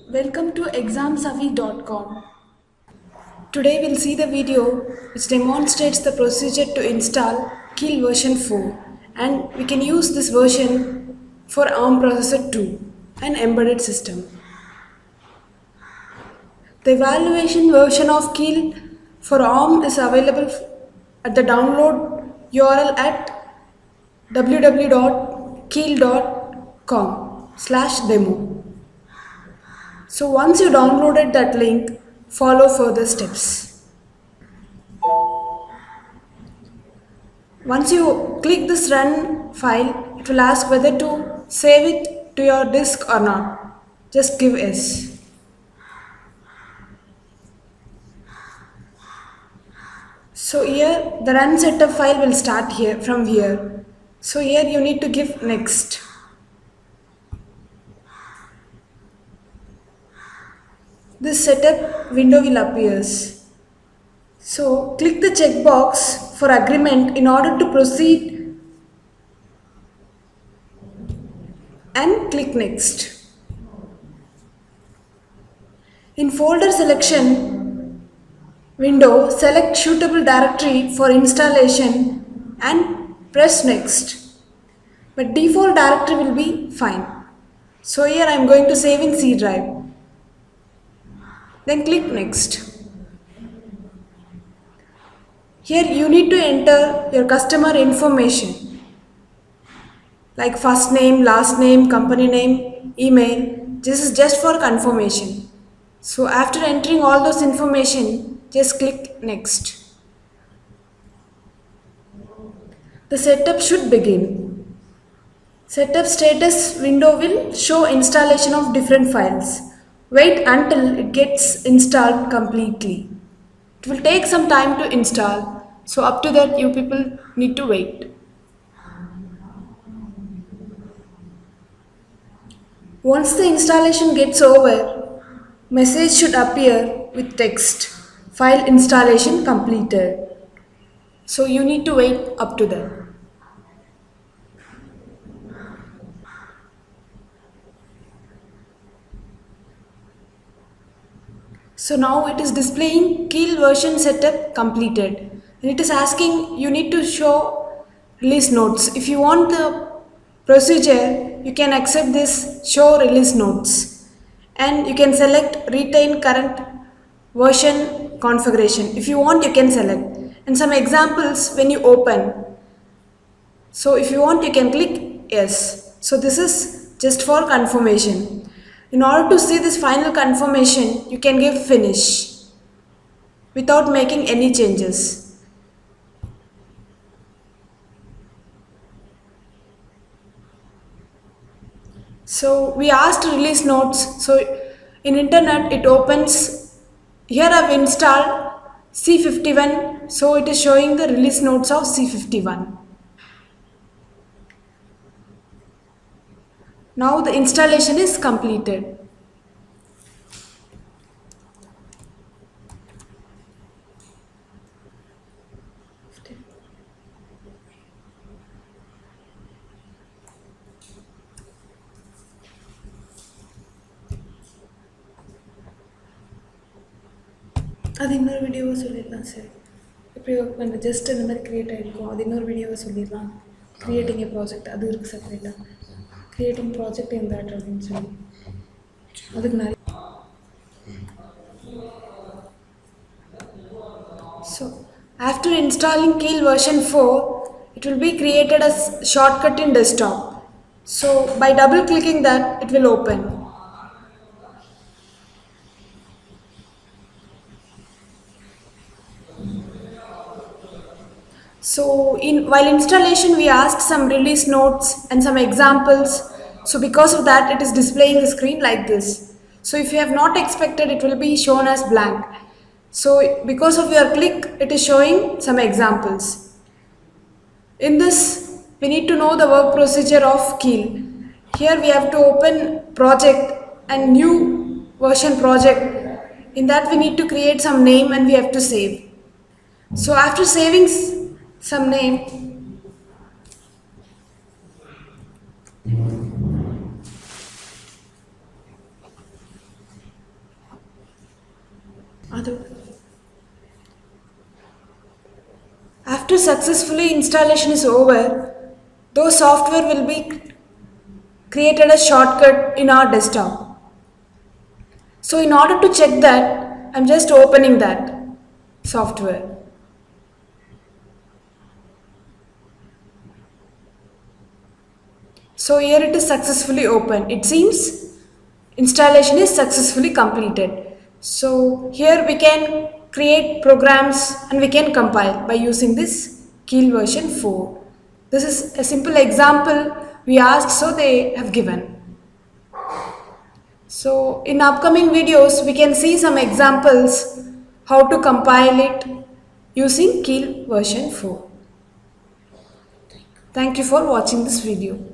Welcome to examsavvy.com. Today we'll see the video which demonstrates the procedure to install Keil version 4, and we can use this version for ARM processor 2 and embedded system. The evaluation version of Keil for ARM is available at the download URL at www.keil.com/demo. So once you downloaded that link, follow further steps. Once you click this run file, it will ask whether to save it to your disk or not. Just give yes. So here the run setup file will start here from here. So here you need to give next. This setup window will appear. So click the checkbox for agreement in order to proceed and click next. In folder selection window, select suitable directory for installation and press next. But default directory will be fine. So here I am going to save in C drive. Then click next. Here you need to enter your customer information like first name, last name, company name, email. This is just for confirmation. So after entering all those information, just click next. The setup should begin. Setup status window will show installation of different files. Wait until it gets installed completely. It will take some time to install, so up to that you people need to wait. Once the installation gets over, message should appear with text, file installation completed. So you need to wait up to that. So now it is displaying Keil version setup completed, and it is asking you need to show release notes. If you want the procedure, you can accept this show release notes, and you can select retain current version configuration. If you want, you can select, and some examples when you open. So if you want, you can click yes. So this is just for confirmation. In order to see this final confirmation, you can give finish without making any changes. So we asked release notes. So in internet it opens. Here I have installed C51. So it is showing the release notes of C51. Now the installation is completed. அது இன்னொரு வீடியோவை சொல்லிடலாம் sir. இப்படி பண்ண just இந்த மாதிரி create ஆகிருக்கும். அது இன்னொரு வீடியோவை சொல்லிடலாம். க்ரியேட்டிங் ஏ ப்ராஜெக்ட் அது இருக்குது செப்பரேட்டாக. க்ரியேட்டிங் ப்ராஜெக்ட் இன் தட் அப்படின்னு சொல்லி அதுக்கு நிறைய. So after installing Keil version 4, it will be created as shortcut in desktop. So by double clicking that, it will open. So while installation we asked some release notes and some examples. So because of that it is displaying the screen like this. So if you have not expected, it will be shown as blank. So because of your click, it is showing some examples. In this we need to know the work procedure of Keil. Here we have to open project and new version project. In that we need to create some name and we have to save. So after saving some name, Other. After successfully installation is over, those software will be created a shortcut in our desktop. So in order to check that, I'm just opening that software. So here it is successfully open. It seems installation is successfully completed. So here we can create programs and we can compile by using this Keil version 4. This is a simple example we asked, so they have given. So in upcoming videos we can see some examples how to compile it using Keil version 4. Thank you for watching this video.